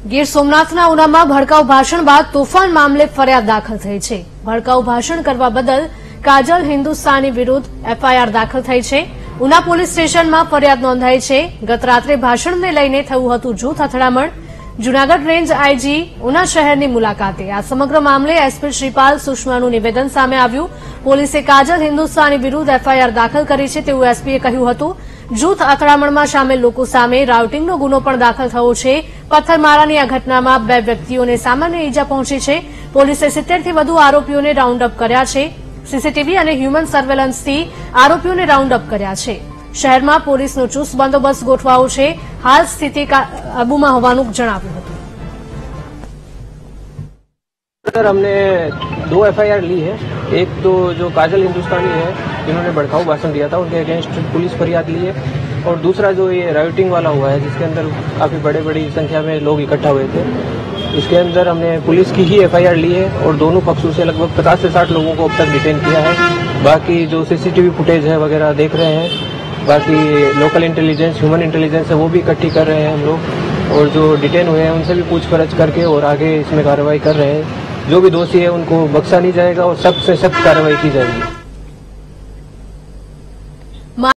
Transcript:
ગીર સોમનાથના ઉનામાં ભડકાઉ ભાષણ બાદ તોફાન મામલે ફરિયાદ દાખલ થઈ છે। ભડકાઉ ભાષણ કરવા બદલ કાજલ હિન્દુસ્તાની વિરુદ્ધ એફઆઈઆર દાખલ થઈ છે। ઉના પોલીસ સ્ટેશનમાં ફરિયાદ નોંધાઈ છે। ગત રાત્રે ભાષણને લઈને થયું હતું જૂથ અથડામણ। જૂનાગઢ રેન્જ આઈજી ઉના શહેરની મુલાકાતે આ સમગ્ર મામલે એસપી શ્રીપાલ સુષ્માનું નિવેદન સામે આવ્યું। પોલીસે કાજલ હિન્દુસ્તાની વિરુદ્ધ એફઆઈઆર દાખલ કરી છે તેવું એસપીએ કહ્યું હતું। જૂથ અથડામણમાં સામેલ લોકો સામે રાઉટિંગનો ગુનો પણ દાખલ થયો છે। પથ્થરમારાની આ ઘટનામાં 2 વ્યક્તિઓને સામાન્ય ઈજા પહોંચી છે। પોલીસે 70 થી વધુ આરોપીઓને રાઉન્ડ અપ કર્યા છે। સીસીટીવી અને હ્યુમન સર્વેલન્સથી આરોપીઓને રાઉન્ડ અપ કર્યા છે। શહેરમાં પોલીસનો ચુસ્ત બંદોબસ્ત ગોઠવાયો છે। હાલ સ્થિતિ કાબૂમાં હોવાનું જણાવ્યું હતું। सर हमने 2 एफआईआर ली है। एक तो जो काजल हिंदुस्तानी है जिन्होंने भड़काऊ भाषण दिया था उनके अगेंस्ट पुलिस फरियाद ली है, और दूसरा जो ये राइटिंग वाला हुआ है जिसके अंदर काफी बड़ी संख्या में लोग इकट्ठा हुए थे, इसके अंदर हमने पुलिस की ही एफआईआर ली है और दोनों पक्षों से लगभग 50 से 60 लोगों को अब तक डिटेन किया है। बाकी जो सीसीटीवी फुटेज है वगैरह देख रहे हैं, बाकी लोकल इंटेलिजेंस ह्यूमन इंटेलिजेंस है वो भी इकट्ठी कर रहे हैं हम लोग, और जो डिटेन हुए हैं उनसे भी पूछपरछ करके और आगे इसमें कार्रवाई कर रहे हैं। जो भी दोषी है उनको बख्शा नहीं जाएगा और सख्त से सख्त कार्रवाई की जाएगी।